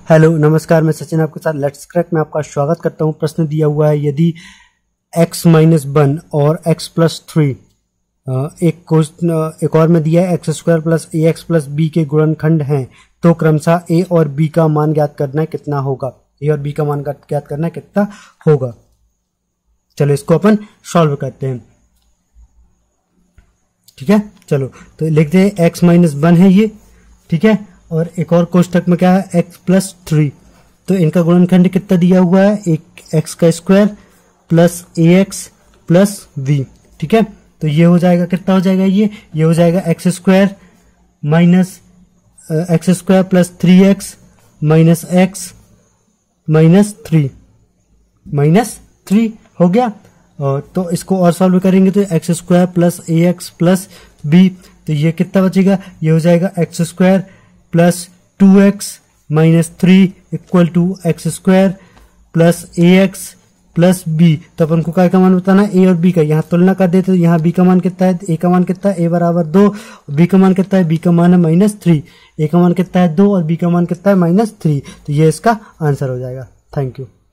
Hello नमस्कार, मैं सचिन आपके साथ लेट्स क्रैक में आपका स्वागत करता हूं। प्रश्न दिया हुआ है, यदि x-1 और x+3 एक और में दिया है x² plus ax plus b के गुणनखंड हैं तो क्रमशः a और b का मान ज्ञात करना है कितना होगा। a और b का मान ज्ञात करना है कितना होगा। चलो इसको अपन सॉल्व करते हैं, ठीक है। चलो तो लिखते हैं x-1 है ये, ठीक है। और एक और कोष्टक में क्या है x+3, तो इनका गुणनखंड कितना दिया हुआ है, एक x² plus ax plus v, ठीक है। तो ये हो जाएगा, कितना हो जाएगा ये हो जाएगा x² minus x² plus 3x minus x minus 3 हो गया। और तो इसको और सॉल्व करेंगे तो x² plus ax plus b, तो ये कितना बचेगा, ये हो जाएगा x² plus 2x minus 3 equal to x² plus ax plus b। तो अपन को क्या का मान बताना है, a और b का। यहाँ तुलना कर देते तो यहाँ b का मान कितना है, a का मान कितना है, a बराबर 2, b का मान कितना है, b का मान है -3, a का मान कितना है 2 और b का मान कितना है -3। तो ये इसका आंसर हो जाएगा। Thank you.